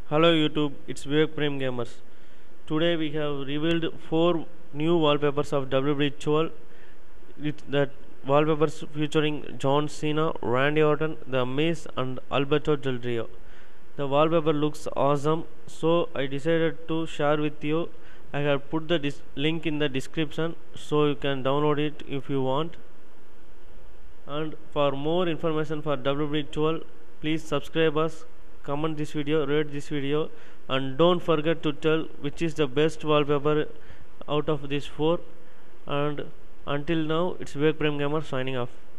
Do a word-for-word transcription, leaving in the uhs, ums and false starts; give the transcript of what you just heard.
Hello YouTube, it's Vivek Prem Gamers. Today we have revealed four new wallpapers of W W E twelve with that wallpapers featuring John Cena, Randy Orton, The Miz and Alberto Del Rio. The wallpaper looks awesome, so I decided to share with you. I have put the link in the description so you can download it if you want. And for more information for W W E twelve, please subscribe us, comment this video, rate this video, and don't forget to tell which is the best wallpaper out of these four. And until now, it's Vivek Prem Gamer signing off.